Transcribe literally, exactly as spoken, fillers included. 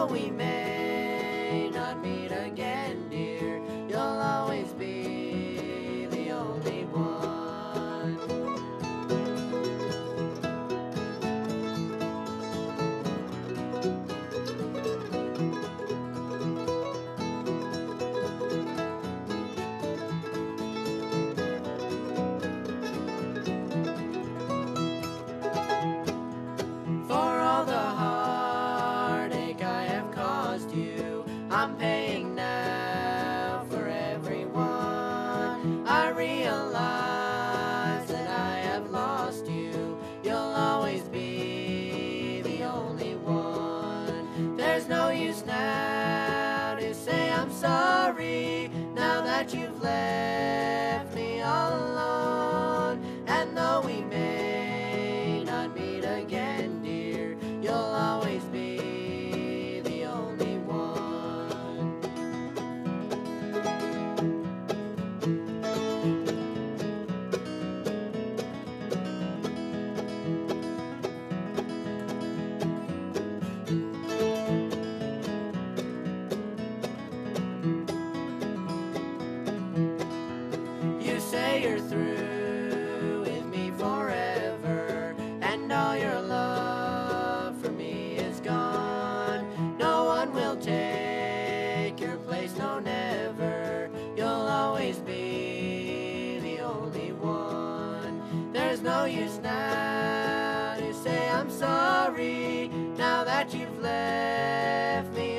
though we may not meet again, dear, you'll always be the only one. For all the heartache I have caused you, I'm paying now for everyone. I realize that I have lost you. You'll always be the only one. There's no use now to say I'm sorry, now that you've left me all alone. And though we may not meet again, dear, you'll always be the only one. You say you're through with me forever, and all your love for me is gone. No one will take your place, no never. You'll always be the only one. There's no use now to say I'm sorry, now that you've left me